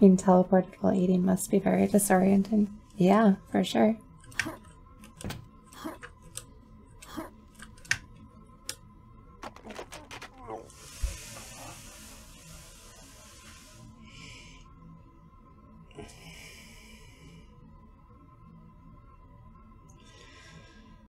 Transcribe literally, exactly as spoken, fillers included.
Being teleported while eating must be very disorienting. Yeah, for sure.